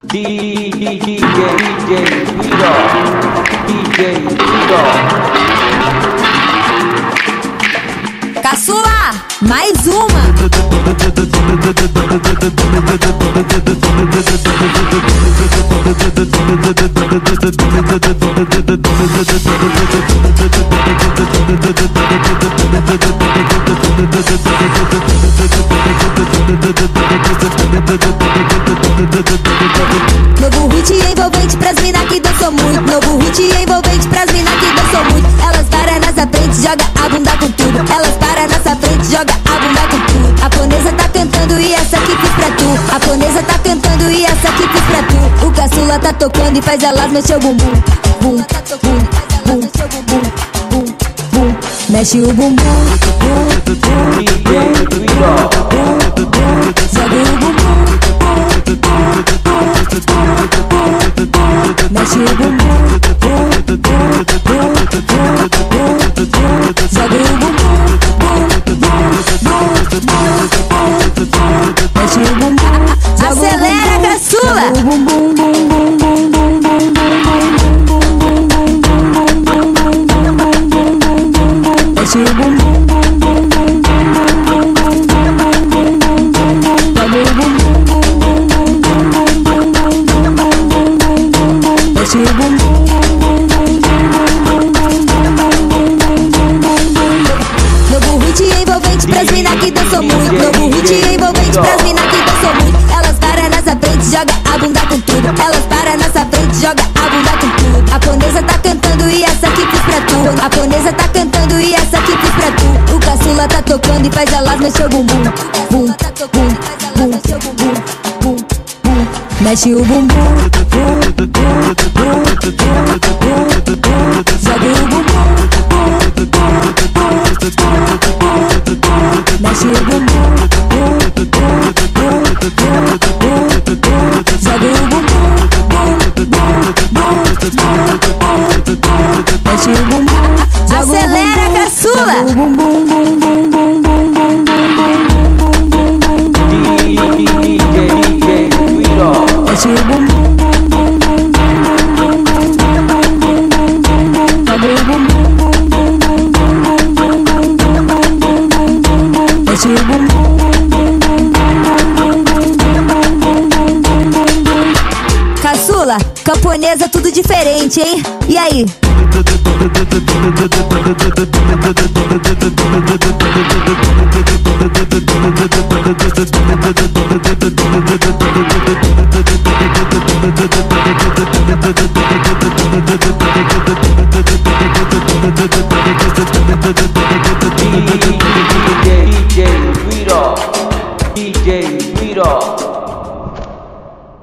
DJ Vitor, DJ Vitor. Caçula, mais uma. Novo hit envolvente pras mina que dançou muito. Novo hit envolvente pras mina que dançou muito. Elas param nessa frente, joga a bunda com tudo. Elas param nessa frente, joga a bunda com tudo. A japonesa tá cantando e essa aqui fiz pra tu. A japonesa tá cantando e essa aqui fiz pra tu. O caçula tá tocando e faz elas mexer o bumbum. Bum, bum, bum, bum, bum, bum. Mexe o bumbum. Bum, bum, DJ Vitor. joga o bumbum. Mexe o bumbum. Joga o bumbum. Mexe o bumbum. Acelera, caçula. Mexe o bumbum. Mexe o bumbum. Novo hit envolvente pras mina que dançou muito. Novo hit envolvente pras mina que dançou muito. Elas param nessa frente, joga a bunda com tudo. Elas param nessa frente, joga a bunda com tudo. A japonesa tá cantando e essa aqui fiz pra tu. A japonesa tá cantando e essa aqui fiz pra tu. O caçula tá tocando e faz elas mexer o bumbum. Bum, bum, bum, bum, bum, bum. Mexe o bumbum. Joga o bumbum. Mexe o bumbum. Joga o bumbum. Mexe o bumbum. Acelera, caçula. DJ Vitor. Mexe o bumbum. Joga o bumbum. Mexe o bumbum. Caçula, camponesa tudo diferente, hein? E aí? DJ